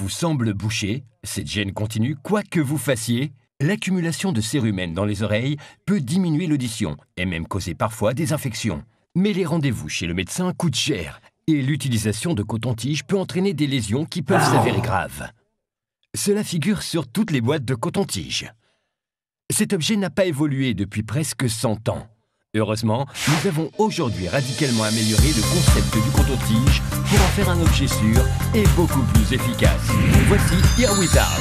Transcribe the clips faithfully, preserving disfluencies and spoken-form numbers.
vous semble bouché, cette gêne continue quoi que vous fassiez, l'accumulation de cérumen dans les oreilles peut diminuer l'audition et même causer parfois des infections. Mais les rendez-vous chez le médecin coûtent cher et l'utilisation de coton-tige peut entraîner des lésions qui peuvent s'avérer graves. Cela figure sur toutes les boîtes de coton-tige. Cet objet n'a pas évolué depuis presque cent ans. Heureusement, nous avons aujourd'hui radicalement amélioré le concept du coton-tige pour en faire un objet sûr et beaucoup plus efficace. Voici Earwizard,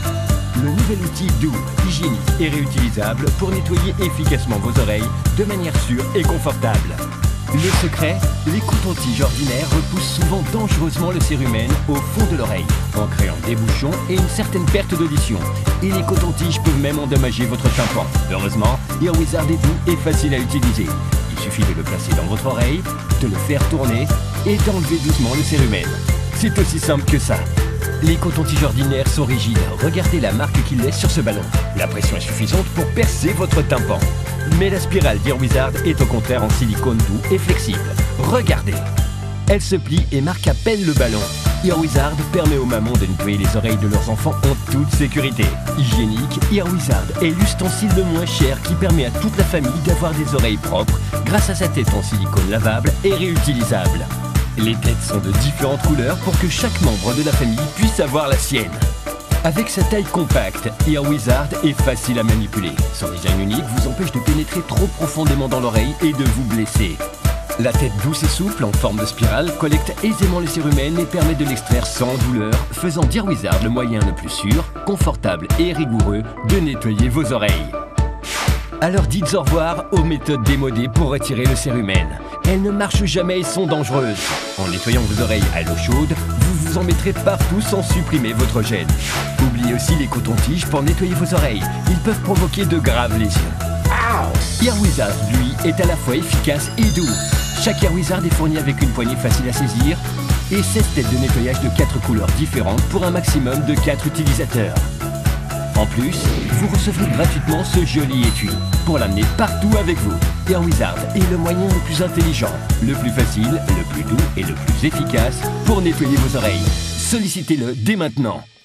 le nouvel outil doux, hygiénique et réutilisable pour nettoyer efficacement vos oreilles de manière sûre et confortable. Le secret, les cotons-tiges ordinaires repoussent souvent dangereusement le cérumen au fond de l'oreille, en créant des bouchons et une certaine perte d'audition. Et les cotons-tiges peuvent même endommager votre tympan. Heureusement, Earwizard est doux et facile à utiliser. Il suffit de le placer dans votre oreille, de le faire tourner et d'enlever doucement le cérumen. C'est aussi simple que ça. Les cotons-tiges ordinaires sont rigides. Regardez la marque qu'il laisse sur ce ballon. La pression est suffisante pour percer votre tympan. Mais la spirale d'Earwizard est au contraire en silicone doux et flexible. Regardez. Elle se plie et marque à peine le ballon. Earwizard permet aux mamans de nettoyer les oreilles de leurs enfants en toute sécurité. Hygiénique, Earwizard est l'ustensile le moins cher qui permet à toute la famille d'avoir des oreilles propres grâce à sa tête en silicone lavable et réutilisable. Les têtes sont de différentes couleurs pour que chaque membre de la famille puisse avoir la sienne. Avec sa taille compacte, Earwizard est facile à manipuler. Son design unique vous empêche de pénétrer trop profondément dans l'oreille et de vous blesser. La tête douce et souple en forme de spirale collecte aisément le cérumen et permet de l'extraire sans douleur, faisant d'Earwizard le moyen le plus sûr, confortable et rigoureux de nettoyer vos oreilles. Alors dites au revoir aux méthodes démodées pour retirer le cérumen. Elles ne marchent jamais et sont dangereuses. En nettoyant vos oreilles à l'eau chaude, vous vous en mettrez partout sans supprimer votre gêne. Oubliez aussi les cotons-tiges pour nettoyer vos oreilles. Ils peuvent provoquer de graves lésions. Earwizard, lui, est à la fois efficace et doux. Chaque Earwizard est fourni avec une poignée facile à saisir et seize têtes de nettoyage de quatre couleurs différentes pour un maximum de quatre utilisateurs. En plus, vous recevrez gratuitement ce joli étui pour l'amener partout avec vous. Earwizard est le moyen le plus intelligent, le plus facile, le plus doux et le plus efficace pour nettoyer vos oreilles. Sollicitez-le dès maintenant.